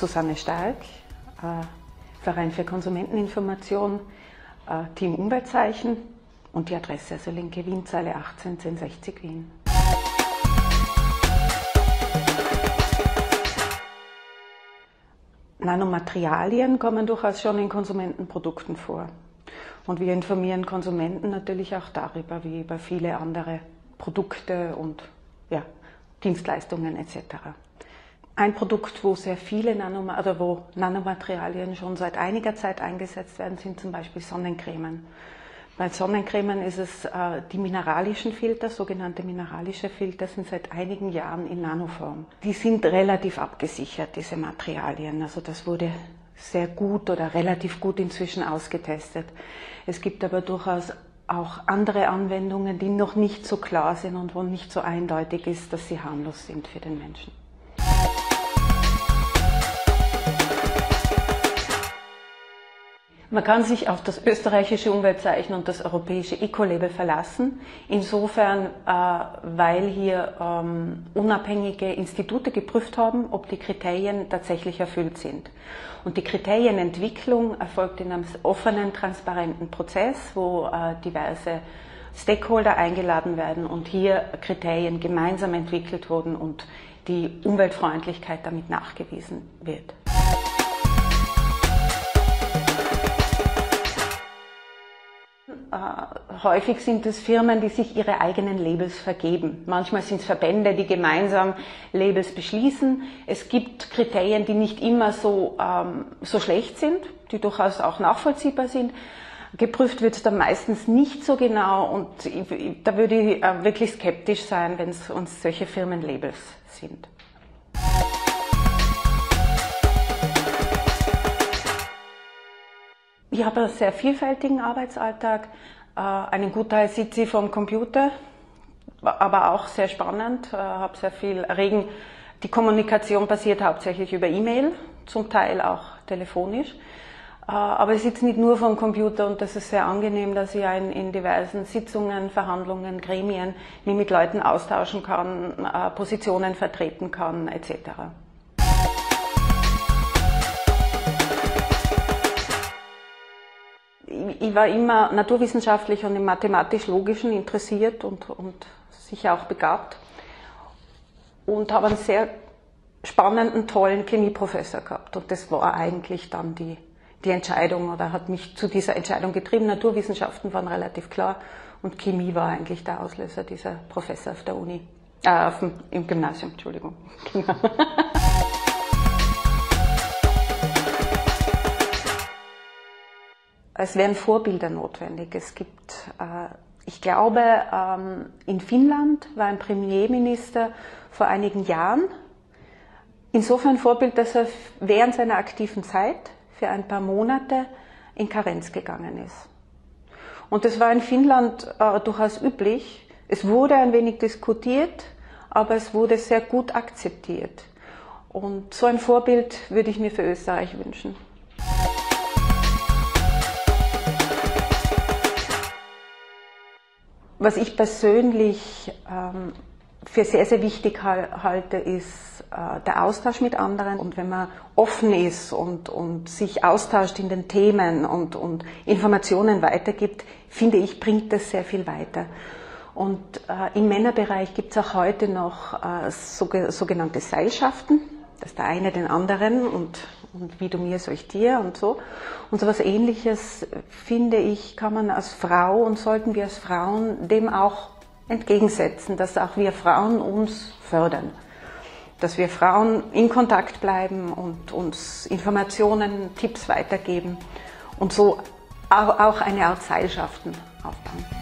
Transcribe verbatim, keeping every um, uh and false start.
Susanne Stark, äh, Verein für Konsumenteninformation, äh, Team Umweltzeichen und die Adresse also Linke Wienzeile achtzehn zehn sechzig Wien. Nanomaterialien kommen durchaus schon in Konsumentenprodukten vor. Und wir informieren Konsumenten natürlich auch darüber, wie über viele andere Produkte und ja, Dienstleistungen et cetera. Ein Produkt, wo sehr viele Nanoma oder wo Nanomaterialien schon seit einiger Zeit eingesetzt werden, sind zum Beispiel Sonnencremen. Bei Sonnencremen ist es äh, die mineralischen Filter, sogenannte mineralische Filter, sind seit einigen Jahren in Nanoform. Die sind relativ abgesichert, diese Materialien. Also das wurde sehr gut oder relativ gut inzwischen ausgetestet. Es gibt aber durchaus auch andere Anwendungen, die noch nicht so klar sind und wo nicht so eindeutig ist, dass sie harmlos sind für den Menschen. Man kann sich auf das österreichische Umweltzeichen und das europäische Ecolabel verlassen, insofern, äh, weil hier ähm, unabhängige Institute geprüft haben, ob die Kriterien tatsächlich erfüllt sind. Und die Kriterienentwicklung erfolgt in einem offenen, transparenten Prozess, wo äh, diverse Stakeholder eingeladen werden und hier Kriterien gemeinsam entwickelt wurden und die Umweltfreundlichkeit damit nachgewiesen wird. Äh, häufig sind es Firmen, die sich ihre eigenen Labels vergeben. Manchmal sind es Verbände, die gemeinsam Labels beschließen. Es gibt Kriterien, die nicht immer so, ähm, so schlecht sind, die durchaus auch nachvollziehbar sind. Geprüft wird es dann meistens nicht so genau und ich, ich, da würde ich äh, wirklich skeptisch sein, wenn es uns solche Firmenlabels sind. Ich habe einen sehr vielfältigen Arbeitsalltag. Einen Gutteil sitze ich vor dem Computer, aber auch sehr spannend. Ich habe sehr viel regen. Die Kommunikation passiert hauptsächlich über E-Mail, zum Teil auch telefonisch. Aber ich sitze nicht nur vor dem Computer und das ist sehr angenehm, dass ich in, in diversen Sitzungen, Verhandlungen, Gremien mich mit Leuten austauschen kann, Positionen vertreten kann et cetera. Ich war immer naturwissenschaftlich und im mathematisch-logischen interessiert und, und sicher auch begabt und habe einen sehr spannenden, tollen Chemieprofessor gehabt und das war eigentlich dann die, die Entscheidung oder hat mich zu dieser Entscheidung getrieben. Naturwissenschaften waren relativ klar und Chemie war eigentlich der Auslöser, dieser Professor auf der Uni, äh, auf dem, im Gymnasium, Entschuldigung. Es wären Vorbilder notwendig. Es gibt, äh, ich glaube, ähm, in Finnland war ein Premierminister vor einigen Jahren insofern Vorbild, dass er während seiner aktiven Zeit für ein paar Monate in Karenz gegangen ist. Und das war in Finnland äh, durchaus üblich. Es wurde ein wenig diskutiert, aber es wurde sehr gut akzeptiert. Und so ein Vorbild würde ich mir für Österreich wünschen. Was ich persönlich ähm, für sehr, sehr wichtig halte, ist äh, der Austausch mit anderen. Und wenn man offen ist und, und sich austauscht in den Themen und, und Informationen weitergibt, finde ich, bringt das sehr viel weiter. Und äh, im Männerbereich gibt es auch heute noch äh, so, sogenannte Seilschaften, dass der eine den anderen und, und wie du mir, so ich dir und so. Und so etwas Ähnliches, finde ich, kann man als Frau und sollten wir als Frauen dem auch entgegensetzen, dass auch wir Frauen uns fördern. Dass wir Frauen in Kontakt bleiben und uns Informationen, Tipps weitergeben und so auch eine Art Seilschaften aufbauen.